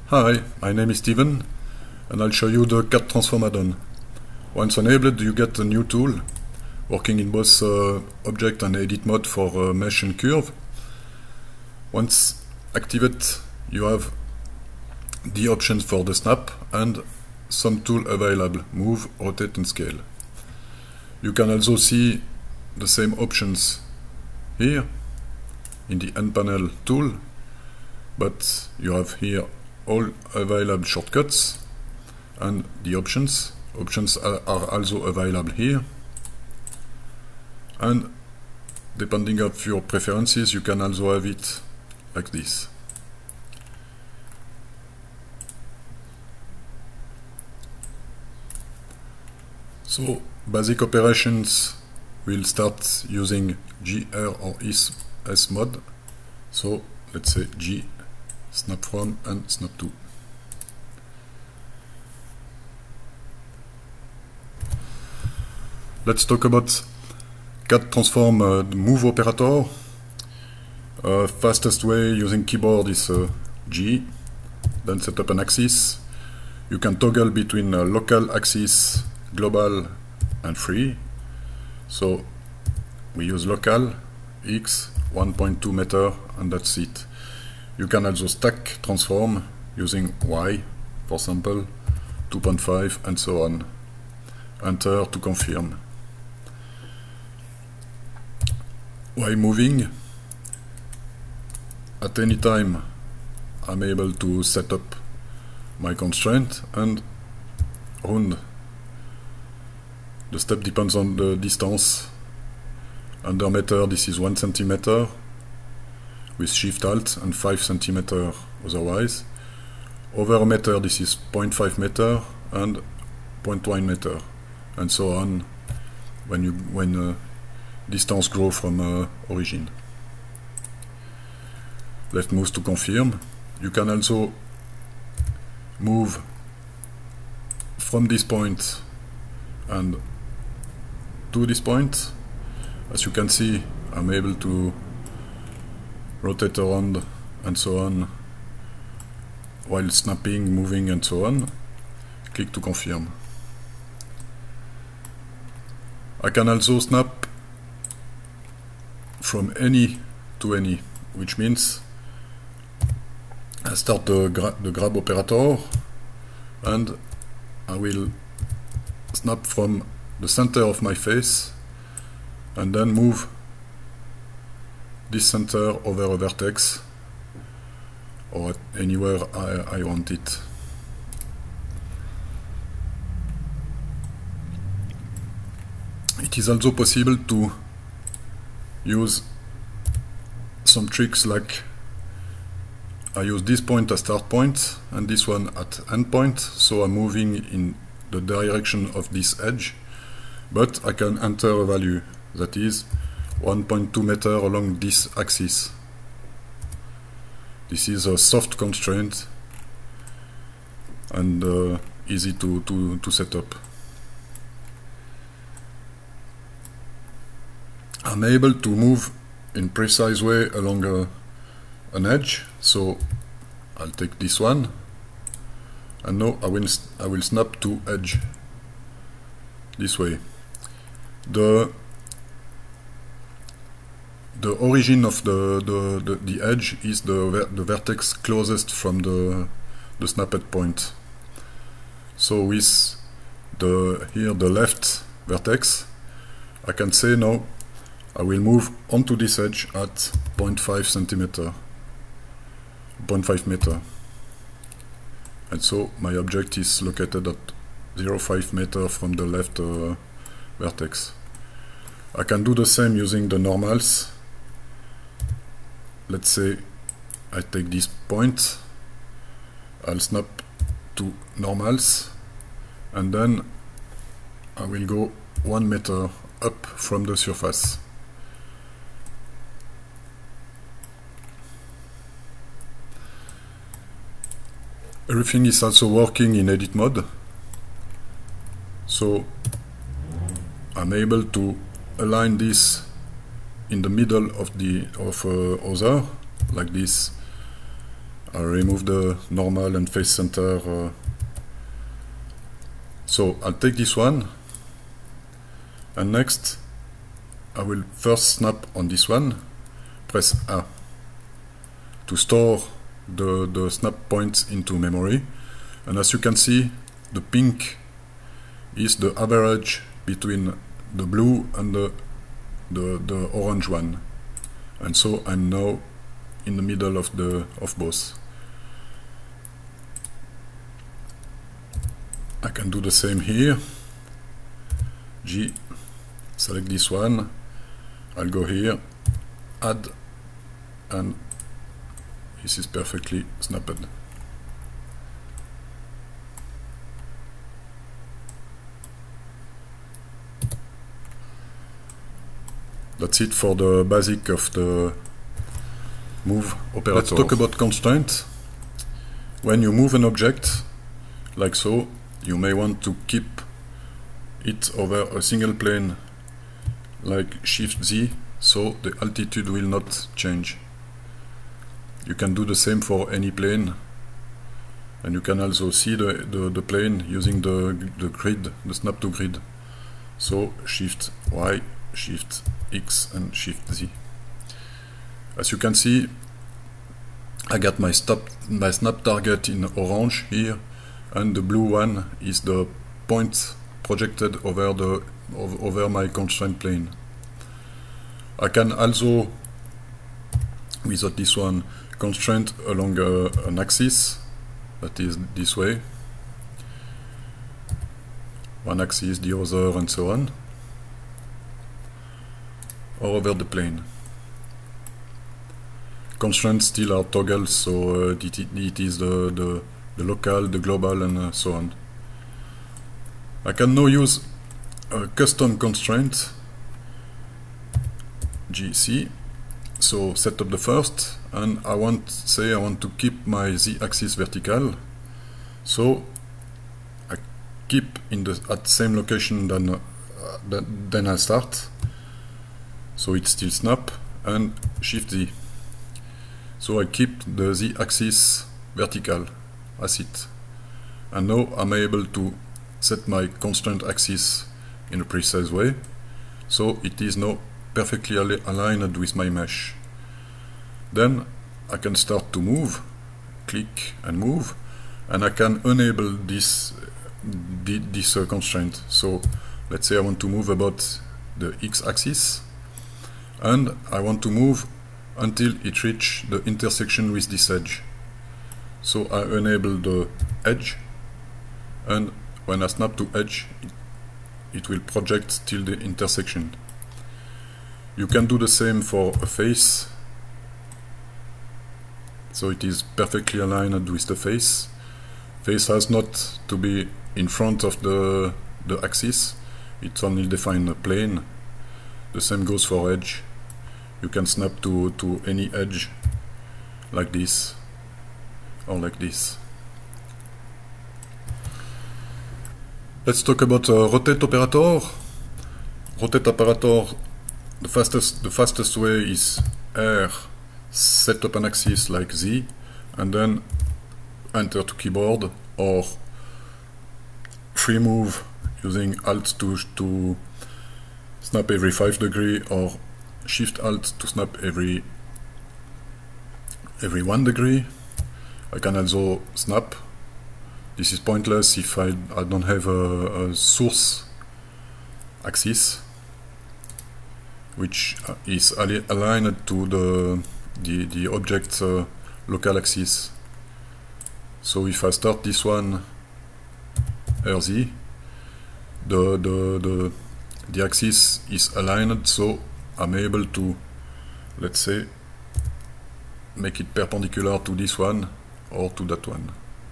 Hi, my name is Steven, and I'll show you the CAD Transform add-on. Once enabled, you get a new tool, working in both object and edit mode for mesh and curve. Once activated, you have the options for the snap and some tool available: move, rotate and scale. You can also see the same options here in the end panel tool, but you have here all available shortcuts and the options. Options are also available here, and depending on your preferences, you can also have it like this. So basic operations will start using G, R or S mode. So let's say G, snap from and snap to. Let's talk about CAD Transform move operator. Fastest way using keyboard is G, then set up an axis. You can toggle between local axis, global and free. So we use local, X, 1.2 meter, and that's it. You can also stack transform using Y, for example, 2.5 and so on. Enter to confirm. While moving, at any time I'm able to set up my constraint and round. The step depends on the distance. Under meter this is 1 centimeter with shift alt and 5 centimeter otherwise. Over a meter this is 0.5 meter and 0.1 meter and so on when distance grow from origin. Left mouse to confirm. You can also move from this point and to this point. As you can see, I'm able to rotate around and so on while snapping, moving and so on. Click to confirm. I can also snap from any to any, which means I start the grab operator and I will snap from the center of my face and then move this center over a vertex or anywhere I want it. It is also possible to use some tricks, like I use this point as start point and this one at end point, so I'm moving in the direction of this edge, but I can enter a value that is 1.2 meter along this axis. This is a soft constraint and easy to set up. I'm able to move in precise way along an edge, so I'll take this one and now I will snap to edge this way. The origin of the edge is the vertex closest from the snapped point. So with here the left vertex, I can say now I will move onto this edge at 0.5 centimeter, 0.5 meter, and so my object is located at 0.5 meter from the left vertex. I can do the same using the normals. Let's say I take this point, I'll snap to normals, and then I will go 1 meter up from the surface. Everything is also working in edit mode, so I'm able to align this in the middle of other, like this. I remove the normal and face center. So I'll take this one, and next I will first snap on this one, press A to store the snap points into memory, and as you can see, the pink is the average between the blue and the orange one, and so I'm now in the middle of both. I can do the same here. G, select this one, I'll go here, add, and this is perfectly snapped. That's it for the basic of the move operator. Let's talk about constraint. When you move an object, like so, you may want to keep it over a single plane, like Shift Z, so the altitude will not change. You can do the same for any plane, and you can also see the plane using the grid, the snap to grid. So Shift Y, Shift X and Shift Z. As you can see, I got my snap target in orange here, and the blue one is the point projected over my constraint plane. I can also, without this one, constraint along an axis, that is this way, one axis, the other, and so on, or over the plane. Constraints still are toggles, so it is the local, the global, and so on. I can now use a custom constraint, GC. So set up the first, and I want to keep my z-axis vertical, so I keep at the same location than I start, so it's still snap, and Shift Z, so I keep the z-axis vertical as it, and now I'm able to set my constraint axis in a precise way, so it is now perfectly aligned with my mesh. Then I can start to move, click and move, and I can enable this constraint. So let's say I want to move about the x-axis, and I want to move until it reaches the intersection with this edge. So I enable the edge, and when I snap to edge, it will project till the intersection. You can do the same for a face, so it is perfectly aligned with the face. Face has not to be in front of the axis, it's only defined a plane. The same goes for edge. You can snap to any edge, like this, or like this. Let's talk about rotate operator. Rotate operator, the fastest way is R, set up an axis like Z, and then enter to keyboard, or free move using Alt to snap every 5 degrees, or Shift Alt to snap every 1 degree. I can also snap. This is pointless if I don't have a source axis, which is aligned to the object's local axis. So if I start this one, RZ, the axis is aligned, so I'm able to, let's say, make it perpendicular to this one or to that one.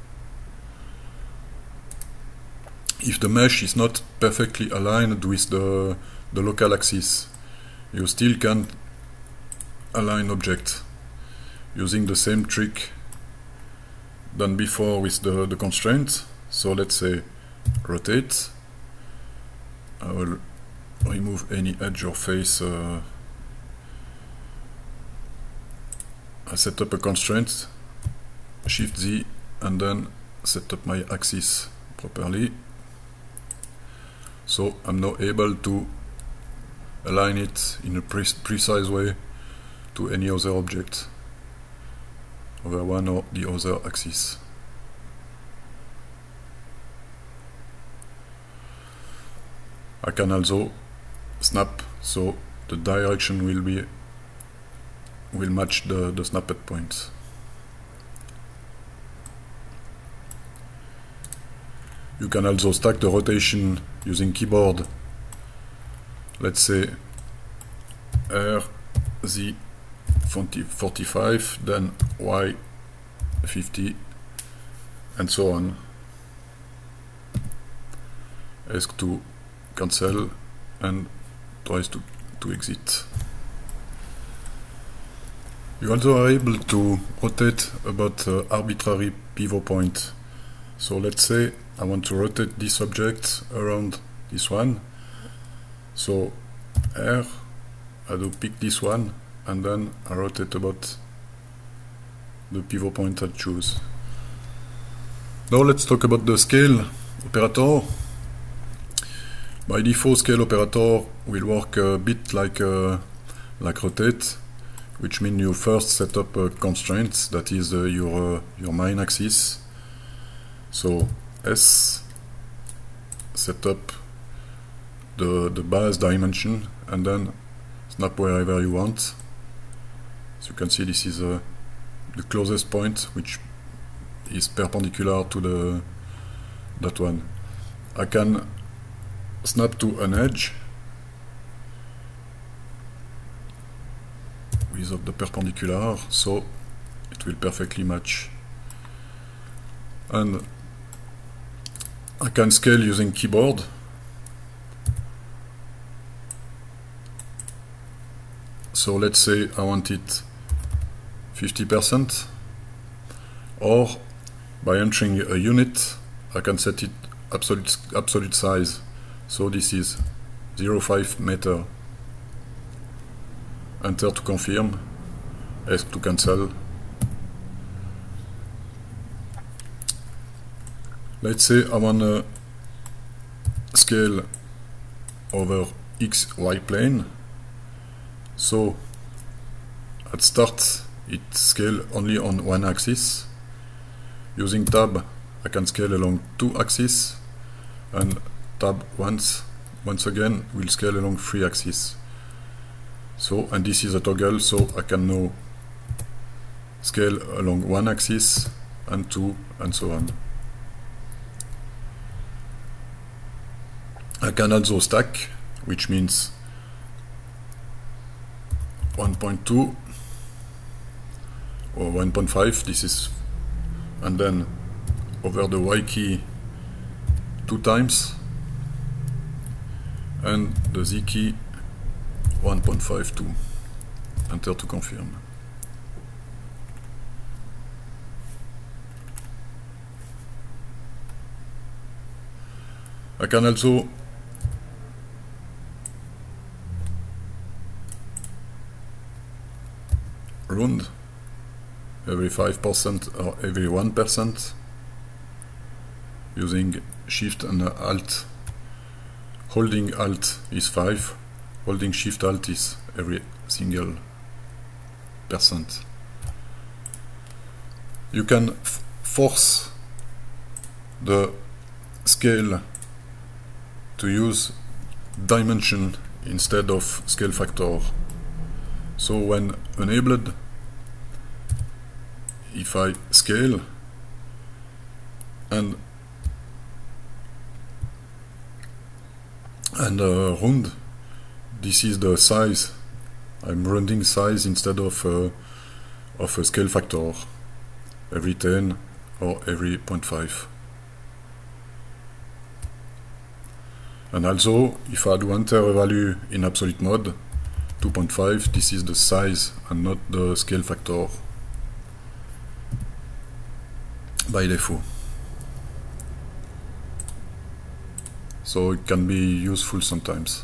If the mesh is not perfectly aligned with the local axis, you still can align object using the same trick done before with the constraint. So let's say rotate. I will remove any edge or face. I set up a constraint Shift Z and then set up my axis properly. So I'm now able to align it in a precise way to any other object over one or the other axis. I can also snap, so the direction will match the snapped point. You can also stack the rotation using keyboard. Let's say R, Z 45, then Y 50, and so on. Ask to cancel and tries to exit. You also are able to rotate about arbitrary pivot point. So let's say I want to rotate this object around this one. So R, I do pick this one and then I rotate about the pivot point I choose. Now let's talk about the scale operator. By default, scale operator will work a bit like rotate, which means you first set up a constraint that is your main axis. So S, set up the base dimension and then snap wherever you want. As you can see, this is the closest point, which is perpendicular to that one. I can snap to an edge without the perpendicular, so it will perfectly match. And I can scale using keyboard. So let's say I want it 50%, or by entering a unit I can set it absolute size. So this is 0.5 meter. Enter to confirm, S to cancel. Let's say I want to scale over XY plane. So at start it scales only on one axis. Using tab I can scale along two axes, and tab once again will scale along three axes. So, and this is a toggle, so I can now scale along one axis and two and so on. I can also stack, which means 1.2 or 1.5, this is, and then over the Y key 2 times, and the Z key 1.52. Enter to confirm. I can also round every 5% or every 1% using Shift and Alt. Holding Alt is 5, holding Shift Alt is every single percent. You can force the scale to use dimension instead of scale factor. So when enabled, if I scale and round, this is the size. I'm rounding size instead of a scale factor every 10 or every 0.5. And also, if I do enter a value in absolute mode, 2.5, this is the size and not the scale factor by default. So it can be useful sometimes.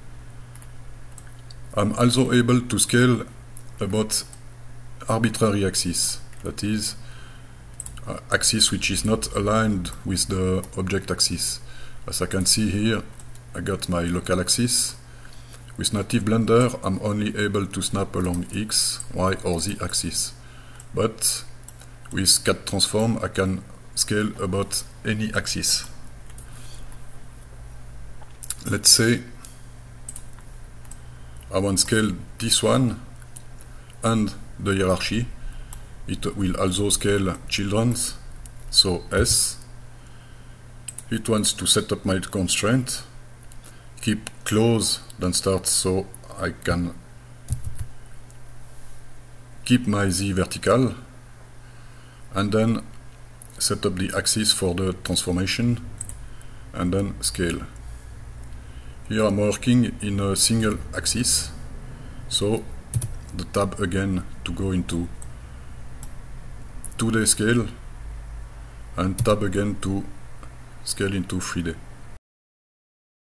I'm also able to scale about arbitrary axis. That is, axis which is not aligned with the object axis. As I can see here, I got my local axis. With Native Blender, I'm only able to snap along X, Y or Z axis. But with CAD Transform, I can scale about any axis. Let's say I want to scale this one and the hierarchy. It will also scale children's, so S. It wants to set up my constraint, keep close, then start, so I can keep my Z vertical, and then set up the axis for the transformation, and then scale. Here I'm working in a single axis, so the tab again to go into 2D scale, and tab again to scale into 3D.